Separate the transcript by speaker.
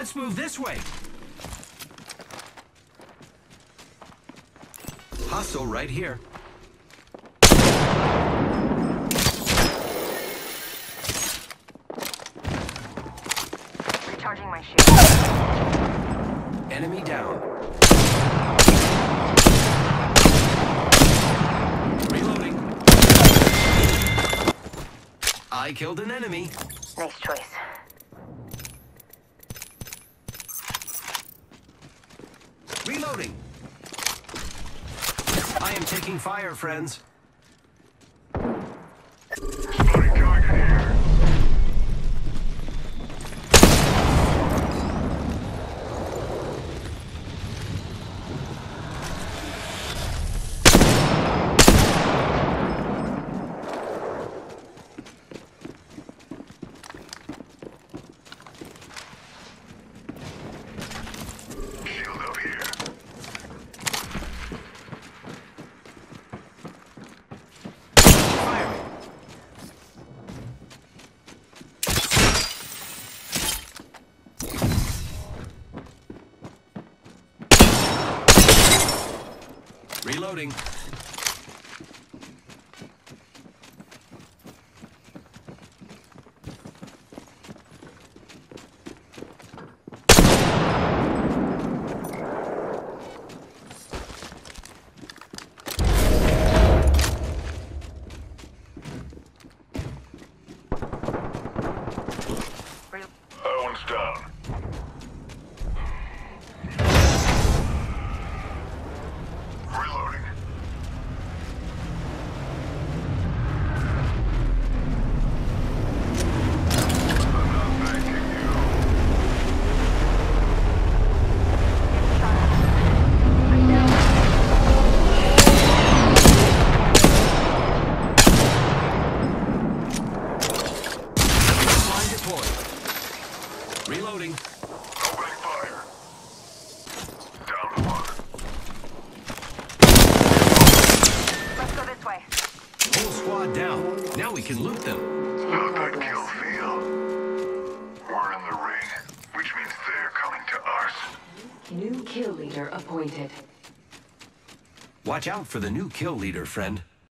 Speaker 1: Let's move this way. Hostile right here.
Speaker 2: Recharging my shield.
Speaker 1: Enemy down. Reloading. I killed an enemy.
Speaker 2: Nice choice.
Speaker 1: Reloading. I am taking fire, friends.
Speaker 3: Spotting target here. Shield up here.
Speaker 1: Firing. Reloading.
Speaker 3: That one's down. Reloading. I'm not thanking you.
Speaker 1: Line deployed. Reloading.
Speaker 3: Opening fire. Down to one.
Speaker 2: Let's go this way.
Speaker 1: Whole squad down. Now we can loot them.
Speaker 3: How'd that kill feel? We're in the ring, which means they're coming to us.
Speaker 4: New kill leader appointed.
Speaker 1: Watch out for the new kill leader, friend.